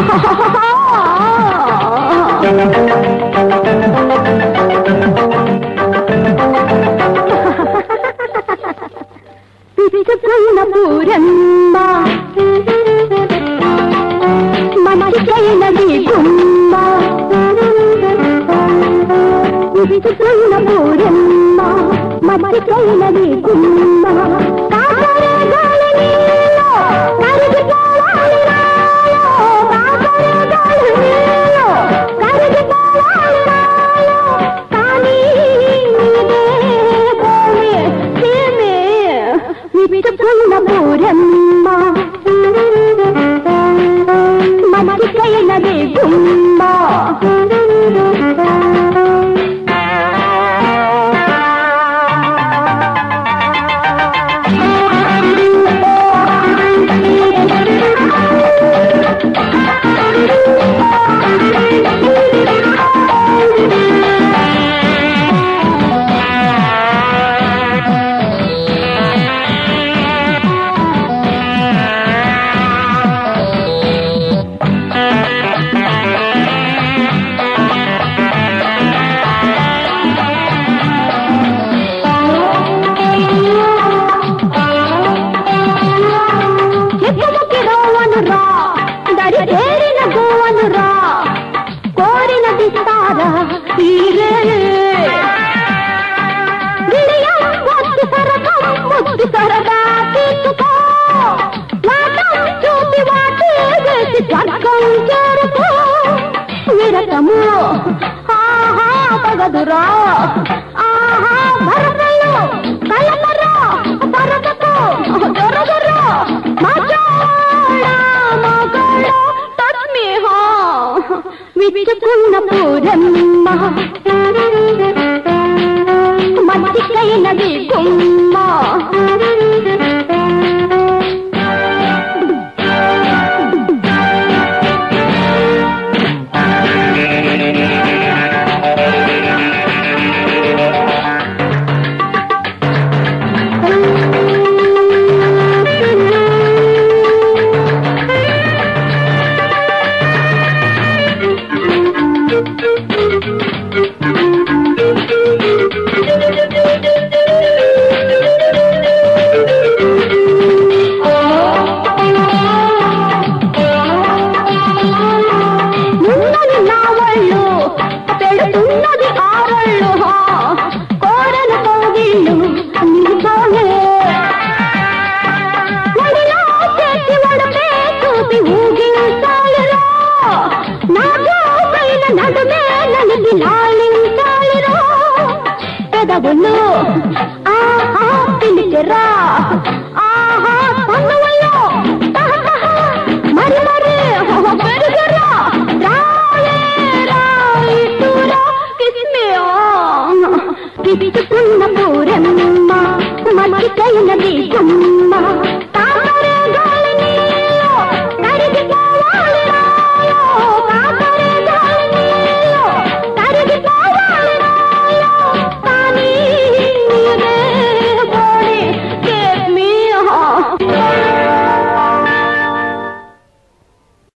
పూరమ్మ మనసినది గుమ్మ పూరమ్మ మనసినది గుమ్మ కాకరే గాలి నీలో కరిగిపోవాలి నాలో కాకరే గాలి నీలో కరిగిపోవాలి నాలో కానీ నీదే కోమే సేమే విపితున్న పూరమ్మ మనసినది గుమ్మ పగదురా ఆహా భరతలు కలమరా భరతకు దొరదరా మాచాడా మగడా టచ్ మీ హా విచుకున్న పూరమ్మ మట్టికైనది గుమ్మ పెదవులు ఆహా పిలిచెరా ఆహా పన్నువల్లో మరి మరి పెరుగరా రాయే రాయితురా కిస్మే